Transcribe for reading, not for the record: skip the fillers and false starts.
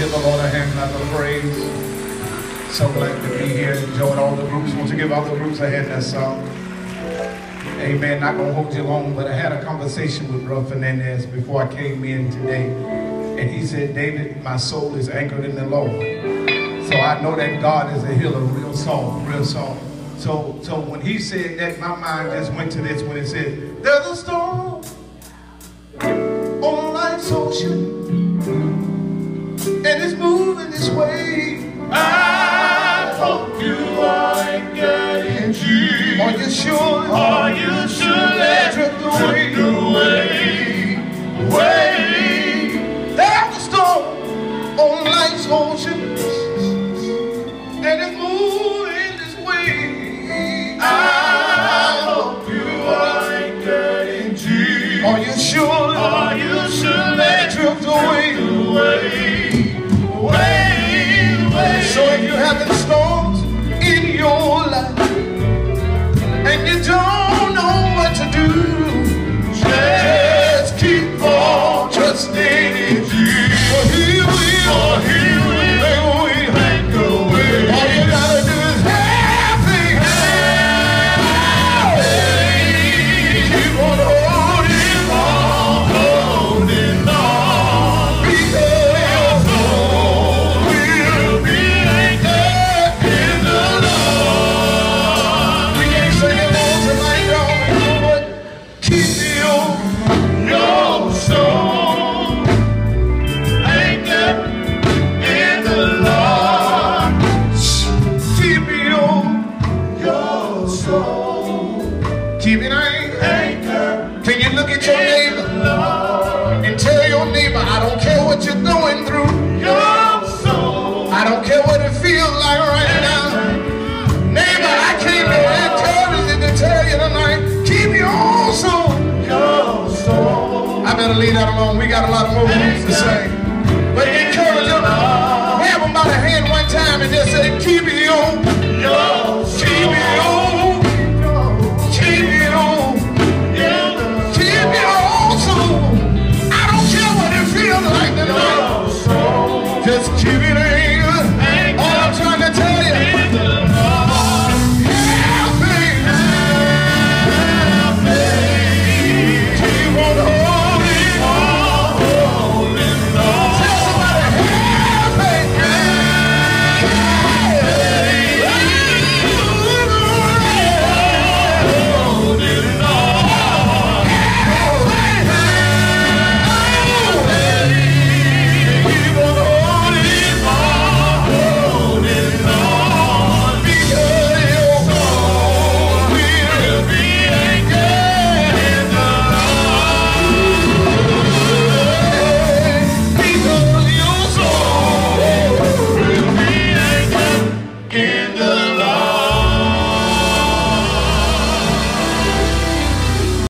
give the Lord a hand clap of praise. So glad to be here. Enjoyed all the groups. Want to give all the groups a hand that song. Amen. Not going to hold you long, but I had a conversation with Brother Fernandes before I came in today. And he said, David, my soul is anchored in the Lord. So I know that God is a healer, real song, real song. So when he said that, my mind just went to this when it said, there's a storm on life's ocean, and it's moving this way. I hope you are anchored in Jesus. Are you sure? Are you sure? Let drift away. There's a storm on life's ocean, and it's moving this way. I hope you are anchored in Jesus. Are you sure? Are you sure? Let drift away. So if you're having storms in your life and you don't know what to do, just keep on trusting in Jesus. For He will make a way. All you gotta do is have faith. Keep on holding on, because your soul will be anchored in the Lord. We can't sing it all tonight, y'all, but keep your soul anchored in the Lord. Keep your soul. Keep it anchored. Can you look at your neighbor and tell your neighbor, I don't care what you're going through. I don't care what it feels like right now. Neighbor, I came to encourage you to tell you tonight, keep your soul. I better leave that alone. We got a lot of more words to say. But encourage them. Grab them by the hand one time and just say, keep it on. Keep it on. Keep it on. Keep it on, soul. I don't care what it feels like tonight. Just keep